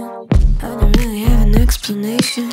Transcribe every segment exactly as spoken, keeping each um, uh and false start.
really have an explanation.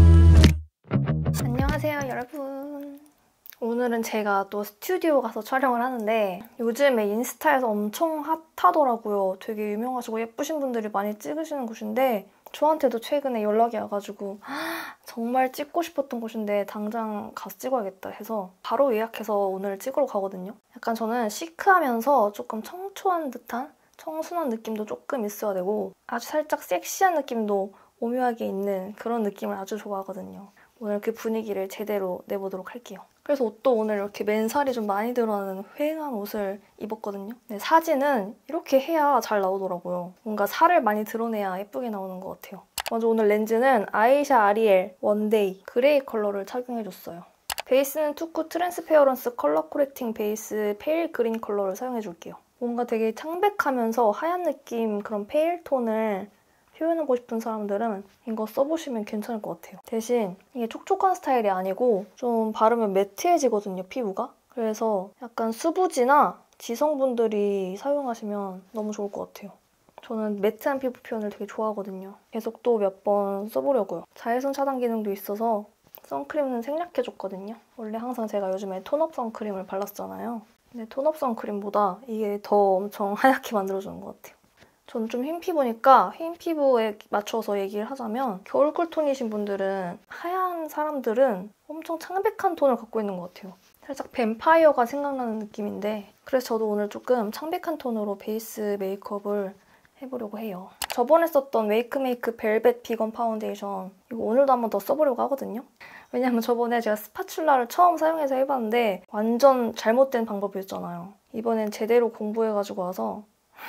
안녕하세요 여러분. 오늘은 제가 또 스튜디오 가서 촬영을 하는데 요즘에 인스타에서 엄청 핫하더라고요. 되게 유명하시고 예쁘신 분들이 많이 찍으시는 곳인데 저한테도 최근에 연락이 와가지고 정말 찍고 싶었던 곳인데 당장 가서 찍어야겠다 해서 바로 예약해서 오늘 찍으러 가거든요. 약간 저는 시크하면서 조금 청초한 듯한 청순한 느낌도 조금 있어야 되고 아주 살짝 섹시한 느낌도 오묘하게 있는 그런 느낌을 아주 좋아하거든요. 오늘 그 분위기를 제대로 내보도록 할게요. 그래서 옷도 오늘 이렇게 맨살이 좀 많이 드러나는 휑한 옷을 입었거든요. 근데 사진은 이렇게 해야 잘 나오더라고요. 뭔가 살을 많이 드러내야 예쁘게 나오는 것 같아요. 먼저 오늘 렌즈는 아이샤 아리엘 원데이 그레이 컬러를 착용해줬어요. 베이스는 투쿠 트랜스페어런스 컬러 코렉팅 베이스 페일 그린 컬러를 사용해줄게요. 뭔가 되게 창백하면서 하얀 느낌 그런 페일 톤을 표현하고 싶은 사람들은 이거 써보시면 괜찮을 것 같아요. 대신 이게 촉촉한 스타일이 아니고 좀 바르면 매트해지거든요, 피부가. 그래서 약간 수부지나 지성분들이 사용하시면 너무 좋을 것 같아요. 저는 매트한 피부 표현을 되게 좋아하거든요. 계속 또 몇 번 써보려고요. 자외선 차단 기능도 있어서 선크림은 생략해줬거든요. 원래 항상 제가 요즘에 톤업 선크림을 발랐잖아요. 근데 톤업 선크림보다 이게 더 엄청 하얗게 만들어주는 것 같아요. 저는 좀 흰 피부니까 흰 피부에 맞춰서 얘기를 하자면 겨울 쿨톤이신 분들은 하얀 사람들은 엄청 창백한 톤을 갖고 있는 것 같아요. 살짝 뱀파이어가 생각나는 느낌인데 그래서 저도 오늘 조금 창백한 톤으로 베이스 메이크업을 해보려고 해요. 저번에 썼던 웨이크메이크 벨벳 비건 파운데이션 이거 오늘도 한 번 더 써보려고 하거든요. 왜냐면 저번에 제가 스파츌라를 처음 사용해서 해봤는데 완전 잘못된 방법이었잖아요. 이번엔 제대로 공부해가지고 와서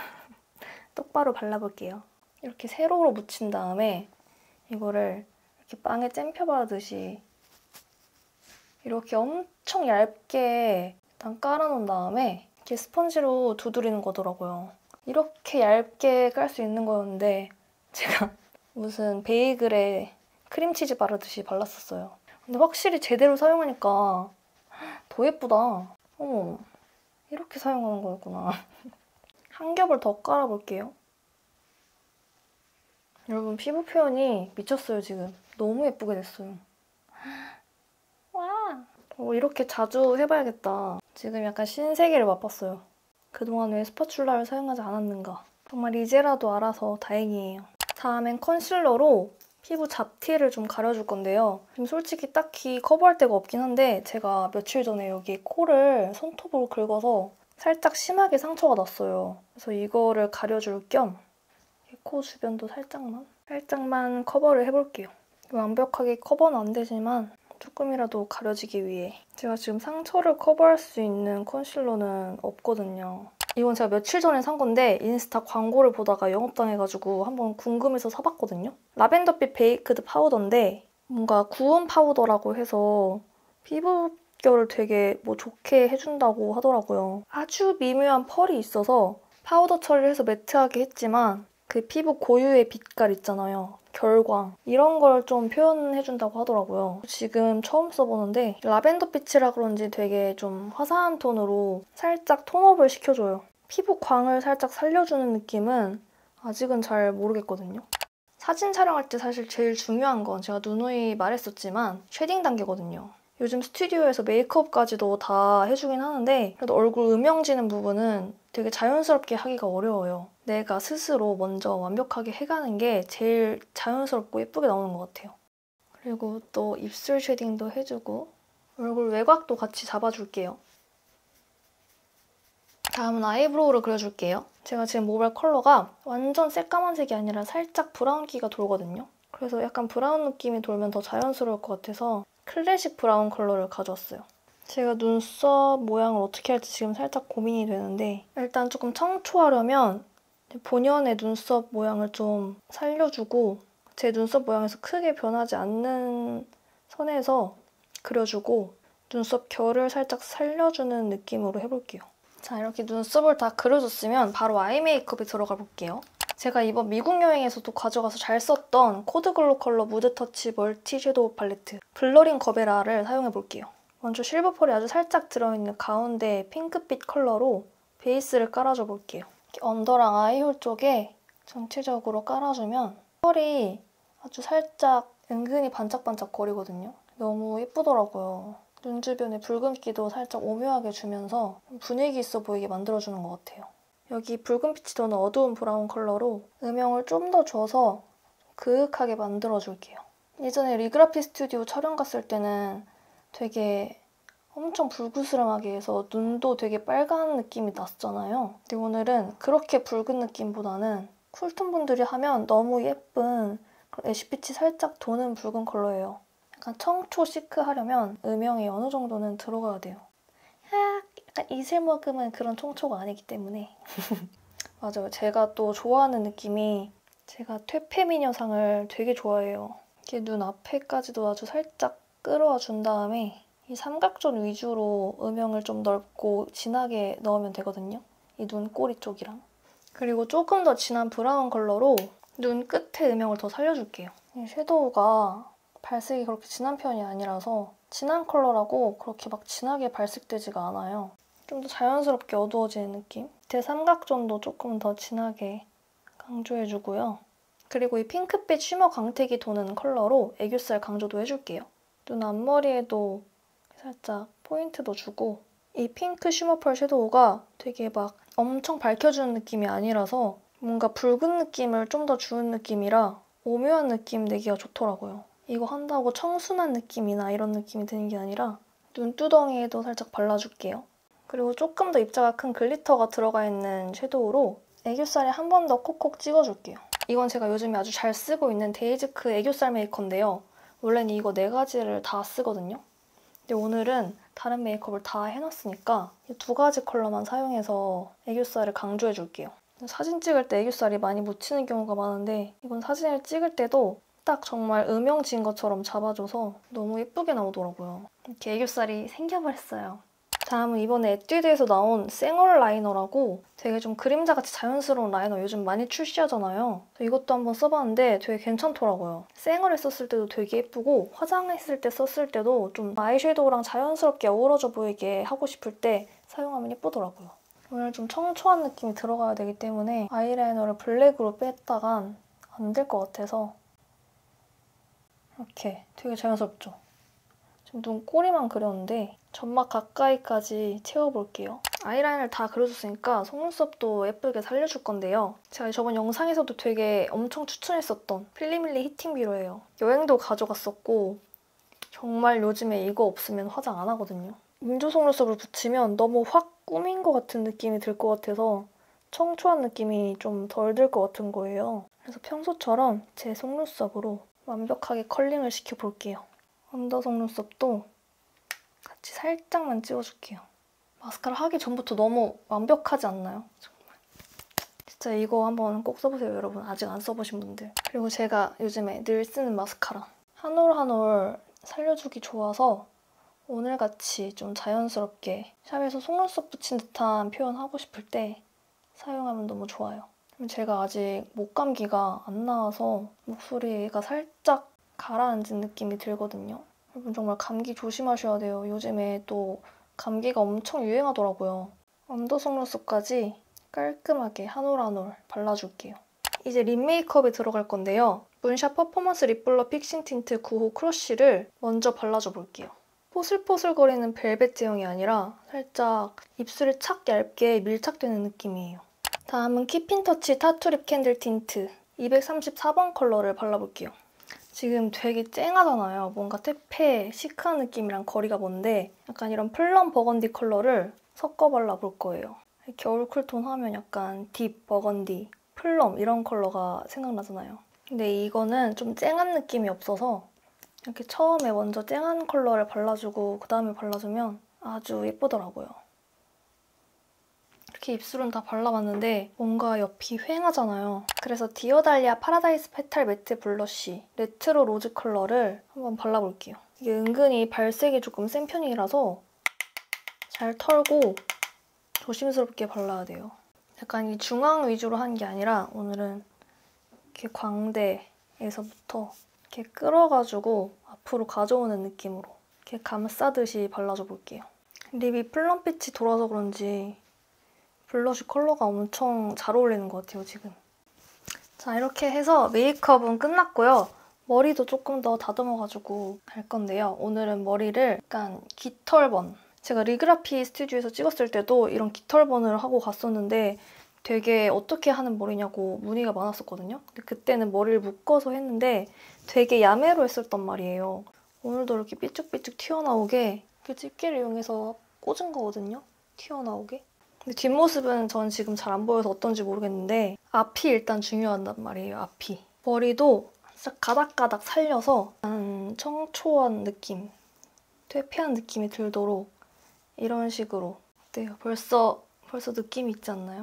똑바로 발라볼게요. 이렇게 세로로 묻힌 다음에 이거를 이렇게 빵에 잼 펴바르듯이 이렇게 엄청 얇게 일단 깔아놓은 다음에 이렇게 스펀지로 두드리는 거더라고요. 이렇게 얇게 깔 수 있는 거였는데 제가 무슨 베이글에 크림치즈 바르듯이 발랐었어요. 근데 확실히 제대로 사용하니까 더 예쁘다. 어머, 이렇게 사용하는 거였구나. 한 겹을 더 깔아볼게요. 여러분 피부 표현이 미쳤어요 지금. 너무 예쁘게 됐어요. 와! 어, 이렇게 자주 해봐야겠다. 지금 약간 신세계를 맛봤어요. 그동안 왜 스파츌라를 사용하지 않았는가. 정말 이제라도 알아서 다행이에요. 다음엔 컨실러로 피부 잡티를 좀 가려줄 건데요. 지금 솔직히 딱히 커버할 데가 없긴 한데 제가 며칠 전에 여기 코를 손톱으로 긁어서 살짝 심하게 상처가 났어요. 그래서 이거를 가려줄 겸 코 주변도 살짝만 살짝만 커버를 해볼게요. 완벽하게 커버는 안 되지만 조금이라도 가려지기 위해 제가 지금 상처를 커버할 수 있는 컨실러는 없거든요. 이건 제가 며칠 전에 산 건데 인스타 광고를 보다가 영업당해가지고 한번 궁금해서 사봤거든요. 라벤더빛 베이크드 파우더인데 뭔가 구운 파우더라고 해서 피부결을 되게 뭐 좋게 해준다고 하더라고요. 아주 미묘한 펄이 있어서 파우더 처리를 해서 매트하게 했지만 그 피부 고유의 빛깔 있잖아요. 결광. 이런 걸 좀 표현해준다고 하더라고요. 지금 처음 써보는데 라벤더빛이라 그런지 되게 좀 화사한 톤으로 살짝 톤업을 시켜줘요. 피부 광을 살짝 살려주는 느낌은 아직은 잘 모르겠거든요. 사진 촬영할 때 사실 제일 중요한 건 제가 누누이 말했었지만 쉐딩 단계거든요. 요즘 스튜디오에서 메이크업까지도 다 해주긴 하는데 그래도 얼굴 음영지는 부분은 되게 자연스럽게 하기가 어려워요. 내가 스스로 먼저 완벽하게 해가는 게 제일 자연스럽고 예쁘게 나오는 것 같아요. 그리고 또 입술 쉐딩도 해주고 얼굴 외곽도 같이 잡아줄게요. 다음은 아이브로우를 그려줄게요. 제가 지금 모발 컬러가 완전 새까만색이 아니라 살짝 브라운기가 돌거든요. 그래서 약간 브라운 느낌이 돌면 더 자연스러울 것 같아서 클래식 브라운 컬러를 가져왔어요. 제가 눈썹 모양을 어떻게 할지 지금 살짝 고민이 되는데 일단 조금 청초하려면 본연의 눈썹 모양을 좀 살려주고 제 눈썹 모양에서 크게 변하지 않는 선에서 그려주고 눈썹 결을 살짝 살려주는 느낌으로 해볼게요. 자, 이렇게 눈썹을 다 그려줬으면 바로 아이 메이크업에 들어가 볼게요. 제가 이번 미국 여행에서도 가져가서 잘 썼던 코드글로 컬러 무드터치 멀티 섀도우 팔레트 블러링 거베라를 사용해볼게요. 먼저 실버 펄이 아주 살짝 들어있는 가운데 핑크빛 컬러로 베이스를 깔아줘 볼게요. 언더랑 아이홀 쪽에 전체적으로 깔아주면 펄이 아주 살짝 은근히 반짝반짝 거리거든요. 너무 예쁘더라고요. 눈 주변에 붉은기도 살짝 오묘하게 주면서 분위기 있어 보이게 만들어주는 것 같아요. 여기 붉은빛이 도는 어두운 브라운 컬러로 음영을 좀 더 줘서 그윽하게 만들어줄게요. 예전에 리그라피 스튜디오 촬영 갔을 때는 되게 엄청 불그스름하게 해서 눈도 되게 빨간 느낌이 났잖아요. 근데 오늘은 그렇게 붉은 느낌보다는 쿨톤 분들이 하면 너무 예쁜 애쉬빛이 살짝 도는 붉은 컬러예요. 약간 청초 시크하려면 음영이 어느 정도는 들어가야 돼요. 약간 이슬 머금은 그런 청초가 아니기 때문에. 맞아요. 제가 또 좋아하는 느낌이 제가 퇴폐미녀상을 되게 좋아해요. 이렇게 눈 앞에까지도 아주 살짝 끌어와 준 다음에 이 삼각존 위주로 음영을 좀 넓고 진하게 넣으면 되거든요. 이 눈꼬리 쪽이랑. 그리고 조금 더 진한 브라운 컬러로 눈 끝에 음영을 더 살려줄게요. 이 섀도우가 발색이 그렇게 진한 편이 아니라서 진한 컬러라고 그렇게 막 진하게 발색되지가 않아요. 좀 더 자연스럽게 어두워지는 느낌? 밑에 삼각존도 조금 더 진하게 강조해주고요. 그리고 이 핑크빛 쉬머 광택이 도는 컬러로 애교살 강조도 해줄게요. 눈 앞머리에도 살짝 포인트도 주고 이 핑크 쉬머 펄 섀도우가 되게 막 엄청 밝혀주는 느낌이 아니라서 뭔가 붉은 느낌을 좀 더 주는 느낌이라 오묘한 느낌 내기가 좋더라고요. 이거 한다고 청순한 느낌이나 이런 느낌이 드는 게 아니라 눈두덩이에도 살짝 발라줄게요. 그리고 조금 더 입자가 큰 글리터가 들어가 있는 섀도우로 애교살에 한 번 더 콕콕 찍어줄게요. 이건 제가 요즘에 아주 잘 쓰고 있는 데이지크 애교살 메이커인데요. 원래는 이거 네 가지를 다 쓰거든요. 근데 오늘은 다른 메이크업을 다 해놨으니까 이 두 가지 컬러만 사용해서 애교살을 강조해줄게요. 사진 찍을 때 애교살이 많이 묻히는 경우가 많은데 이건 사진을 찍을 때도 딱 정말 음영 진 것처럼 잡아줘서 너무 예쁘게 나오더라고요. 이렇게 애교살이 생겨버렸어요. 다음은 이번에 에뛰드에서 나온 생얼 라이너라고 되게 좀 그림자같이 자연스러운 라이너 요즘 많이 출시하잖아요. 이것도 한번 써봤는데 되게 괜찮더라고요. 생얼에 썼을 때도 되게 예쁘고 화장했을 때 썼을 때도 좀 아이섀도우랑 자연스럽게 어우러져 보이게 하고 싶을 때 사용하면 예쁘더라고요. 오늘 좀 청초한 느낌이 들어가야 되기 때문에 아이라이너를 블랙으로 뺐다간 안 될 것 같아서 이렇게 되게 자연스럽죠? 지금 눈꼬리만 그렸는데 점막 가까이까지 채워볼게요. 아이라인을 다 그려줬으니까 속눈썹도 예쁘게 살려줄 건데요. 제가 저번 영상에서도 되게 엄청 추천했었던 필리밀리 히팅 뷰러예요. 여행도 가져갔었고 정말 요즘에 이거 없으면 화장 안 하거든요. 인조 속눈썹을 붙이면 너무 확 꾸민 것 같은 느낌이 들 것 같아서 청초한 느낌이 좀 덜 들 것 같은 거예요. 그래서 평소처럼 제 속눈썹으로 완벽하게 컬링을 시켜볼게요. 언더 속눈썹도 같이 살짝만 찍어줄게요. 마스카라 하기 전부터 너무 완벽하지 않나요? 정말. 진짜 이거 한번 꼭 써보세요, 여러분. 아직 안 써보신 분들. 그리고 제가 요즘에 늘 쓰는 마스카라. 한 올 한 올 살려주기 좋아서 오늘같이 좀 자연스럽게 샵에서 속눈썹 붙인 듯한 표현 하고 싶을 때 사용하면 너무 좋아요. 제가 아직 목감기가 안 나와서 목소리가 살짝 가라앉은 느낌이 들거든요. 여러분 정말 감기 조심하셔야 돼요. 요즘에 또 감기가 엄청 유행하더라고요. 언더 속눈썹까지 깔끔하게 한 올 한 올 발라줄게요. 이제 립 메이크업에 들어갈 건데요. 문샤 퍼포먼스 립블러 픽싱 틴트 구 호 크러쉬를 먼저 발라줘 볼게요. 포슬포슬거리는 벨벳 제형이 아니라 살짝 입술에 착 얇게 밀착되는 느낌이에요. 다음은 키핀터치 타투립 캔들 틴트 이백삼십사 번 컬러를 발라볼게요. 지금 되게 쨍하잖아요. 뭔가 퇴폐, 시크한 느낌이랑 거리가 먼데 약간 이런 플럼 버건디 컬러를 섞어 발라볼 거예요. 겨울 쿨톤 하면 약간 딥 버건디, 플럼 이런 컬러가 생각나잖아요. 근데 이거는 좀 쨍한 느낌이 없어서 이렇게 처음에 먼저 쨍한 컬러를 발라주고 그 다음에 발라주면 아주 예쁘더라고요. 이렇게 입술은 다 발라봤는데 뭔가 옆이 휑하잖아요. 그래서 디어달리아 파라다이스 페탈 매트 블러쉬 레트로 로즈 컬러를 한번 발라볼게요. 이게 은근히 발색이 조금 센 편이라서 잘 털고 조심스럽게 발라야 돼요. 약간 이 중앙 위주로 한 게 아니라 오늘은 이렇게 광대에서부터 이렇게 끌어가지고 앞으로 가져오는 느낌으로 이렇게 감싸듯이 발라줘 볼게요. 립이 플럼빛이 돌아서 그런지 블러쉬 컬러가 엄청 잘 어울리는 것 같아요, 지금. 자, 자, 이렇게 해서 메이크업은 끝났고요. 머리도 조금 더 다듬어가지고 갈 건데요. 오늘은 머리를 약간 깃털번. 제가 리그라피 스튜디오에서 찍었을 때도 이런 깃털번을 하고 갔었는데 되게 어떻게 하는 머리냐고 문의가 많았었거든요. 근데 그때는 머리를 묶어서 했는데 되게 야매로 했었단 말이에요. 오늘도 이렇게 삐쭉삐쭉 튀어나오게 이렇게 집게를 이용해서 꽂은 거거든요. 튀어나오게. 근데 뒷모습은 전 지금 잘 안 보여서 어떤지 모르겠는데 앞이 일단 중요하단 말이에요. 앞이. 머리도 진짜 가닥가닥 살려서 약간 청초한 느낌, 퇴폐한 느낌이 들도록 이런 식으로. 어때요? 벌써 벌써 느낌이 있지 않나요?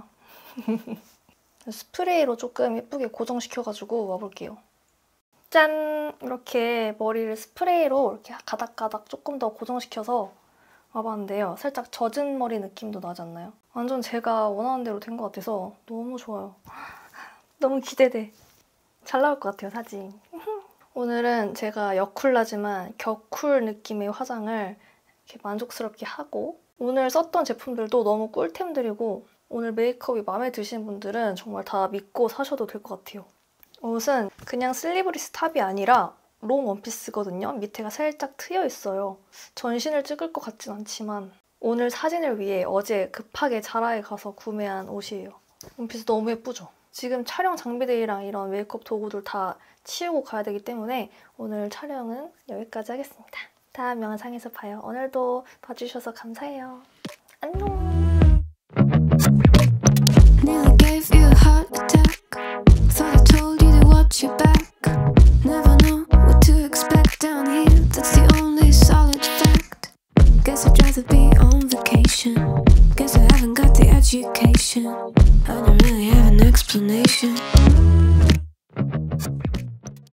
스프레이로 조금 예쁘게 고정시켜가지고 와볼게요. 짠! 이렇게 머리를 스프레이로 이렇게 가닥가닥 조금 더 고정시켜서 와봤는데요. 살짝 젖은 머리 느낌도 나지 않나요? 완전 제가 원하는 대로 된 것 같아서 너무 좋아요. 너무 기대돼. 잘 나올 것 같아요, 사진. 오늘은 제가 여쿨라지만 격쿨 느낌의 화장을 이렇게 만족스럽게 하고 오늘 썼던 제품들도 너무 꿀템들이고 오늘 메이크업이 마음에 드시는 분들은 정말 다 믿고 사셔도 될 것 같아요. 옷은 그냥 슬리브리스 탑이 아니라 롱 원피스거든요. 밑에가 살짝 트여 있어요. 전신을 찍을 것 같진 않지만 오늘 사진을 위해 어제 급하게 자라에 가서 구매한 옷이에요. 원피스 너무 예쁘죠? 지금 촬영 장비들이랑 이런 메이크업 도구들 다 치우고 가야 되기 때문에 오늘 촬영은 여기까지 하겠습니다. 다음 영상에서 봐요. 오늘도 봐주셔서 감사해요. 안녕! Nearly gave you a heart attack. Thought I told you to watch your back. Never know what to expect down here. That's the only solid fact. Guess I'd rather be on vacation. Guess I haven't got the education. I don't really have an explanation.